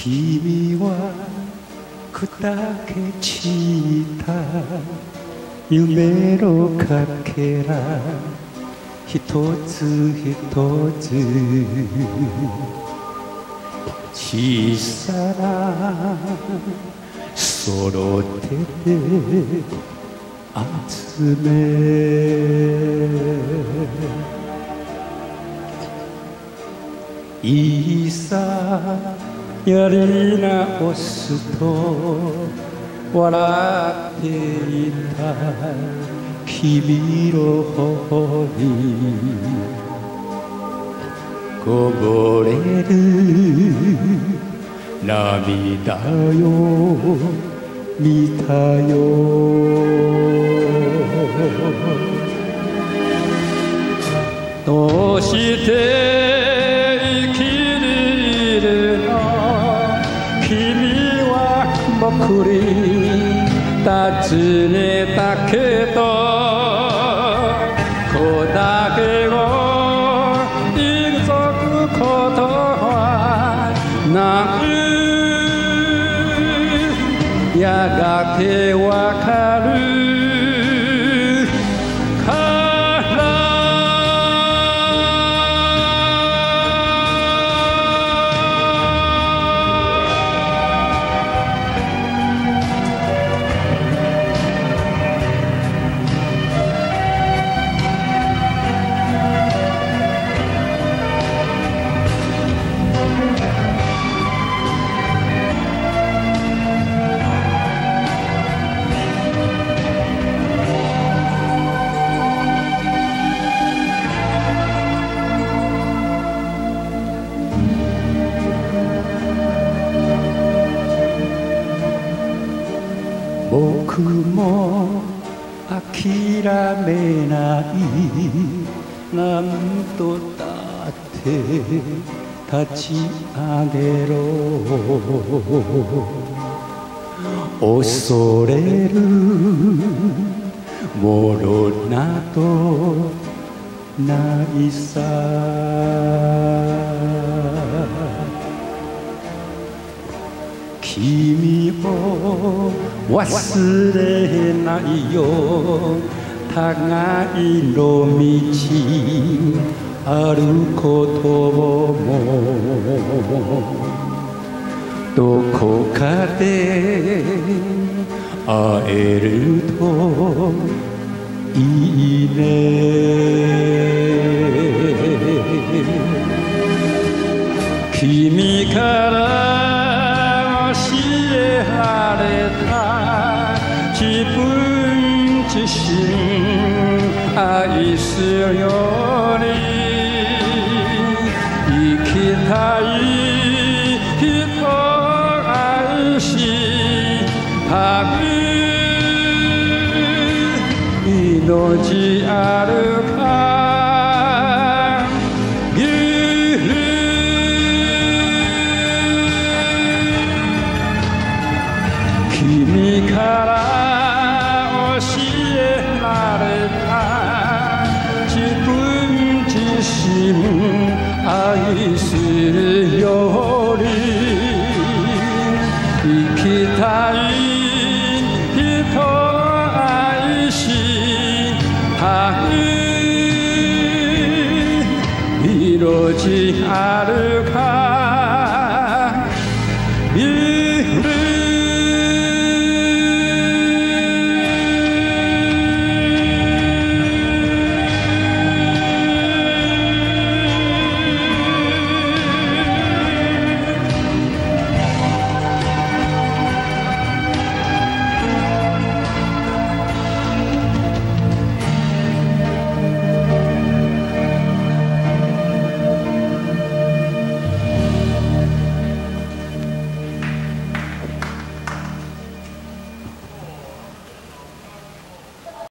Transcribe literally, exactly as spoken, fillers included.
君は砕け散った夢のかけら一つ一つ小さなその手で集めいいさやり直すと笑っていた君の頬にこぼれる涙よ見たよどうして生きれるの君は僕に尋ねたけどこれだけを生きくことはないやがてわかる僕も諦めない何度だって立ち上げろ恐れるものなどないさ君を忘れないよ互いの道歩くこともどこかで会えるといいね君からられた自分自身愛するように生きたい人愛しはぐ命あるか君から教えられた自分自身愛するように生きたい人愛しはぐ命ある